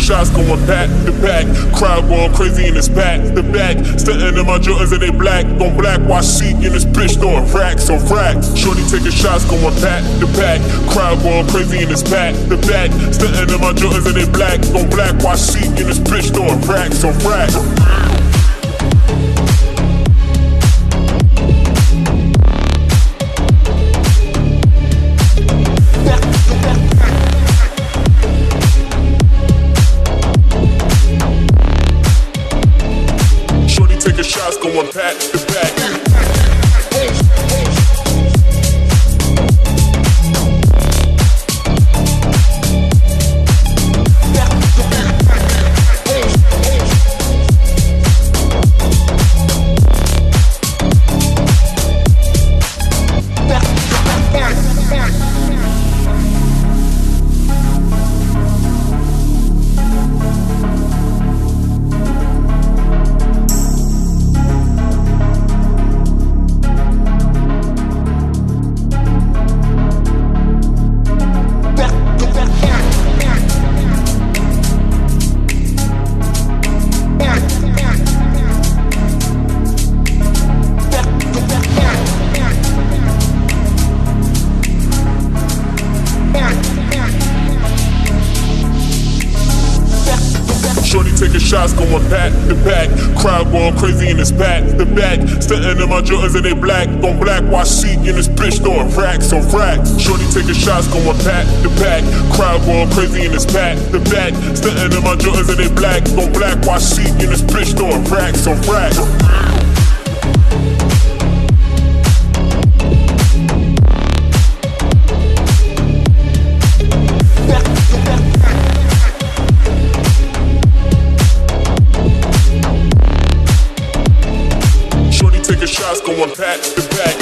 shots going back to back. Crowd going crazy in this back to back. Stunting in my Jordans and they black on black. Watch seat in this bitch throwing racks on racks. Shorty taking shots going back to back. Crowd going crazy in this back to back. Stunting in my Jordans and they black on black. Watch seat in this bitch throwing racks on racks. Taking shots going back to back. Shorty taking shots going back to back. Crowd going crazy in this back to back. Stunting in my Jordans and they black on black. Watch seat in this bitch throwing racks on racks. Shorty taking shots going back to back. Crowd going crazy in this back to back. Stunting in my Jordans and they black on black. Watch seat in this bitch throwing racks on racks. Taking shots going back to back.